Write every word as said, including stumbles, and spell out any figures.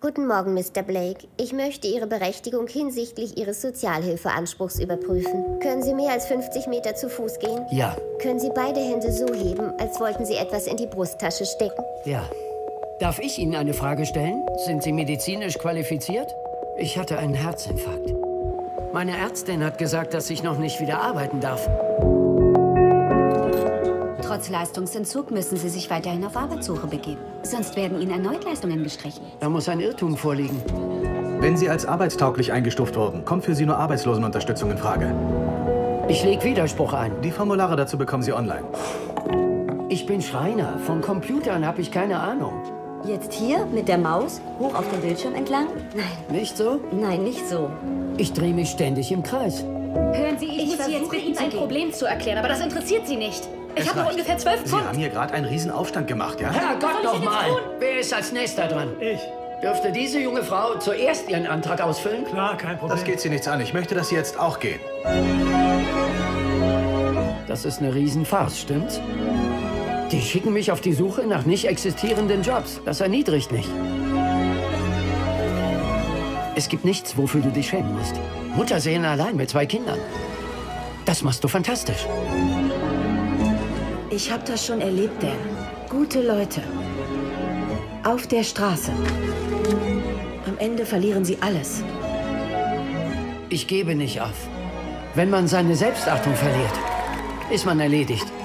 Guten Morgen, Mister Blake. Ich möchte Ihre Berechtigung hinsichtlich Ihres Sozialhilfeanspruchs überprüfen. Können Sie mehr als fünfzig Meter zu Fuß gehen? Ja. Können Sie beide Hände so heben, als wollten Sie etwas in die Brusttasche stecken? Ja. Darf ich Ihnen eine Frage stellen? Sind Sie medizinisch qualifiziert? Ich hatte einen Herzinfarkt. Meine Ärztin hat gesagt, dass ich noch nicht wieder arbeiten darf. Trotz Leistungsentzug müssen Sie sich weiterhin auf Arbeitssuche begeben. Sonst werden Ihnen erneut Leistungen gestrichen. Da muss ein Irrtum vorliegen. Wenn Sie als arbeitstauglich eingestuft wurden, kommt für Sie nur Arbeitslosenunterstützung in Frage. Ich lege Widerspruch ein. Die Formulare dazu bekommen Sie online. Ich bin Schreiner. Von Computern habe ich keine Ahnung. Jetzt hier mit der Maus hoch auf den Bildschirm entlang? Nein. Nicht so? Nein, nicht so. Ich drehe mich ständig im Kreis. Hören Sie, ich, ich muss jetzt Ihnen ein Problem zu erklären, aber das interessiert Sie nicht. Ich habe noch ungefähr zwölf Pfund. Sie haben hier gerade einen riesen Aufstand gemacht, ja? Herrgott noch mal! Wer ist als nächster dran? Ich. Dürfte diese junge Frau zuerst ihren Antrag ausfüllen? Klar, kein Problem. Das geht Sie nichts an. Ich möchte, dass Sie jetzt auch gehen. Das ist eine Riesenfarce, stimmt's? Die schicken mich auf die Suche nach nicht existierenden Jobs. Das erniedrigt mich. Es gibt nichts, wofür du dich schämen musst. Muttersehen allein mit zwei Kindern. Das machst du fantastisch. Ich habe das schon erlebt, Dan. Gute Leute. Auf der Straße. Am Ende verlieren sie alles. Ich gebe nicht auf. Wenn man seine Selbstachtung verliert, ist man erledigt.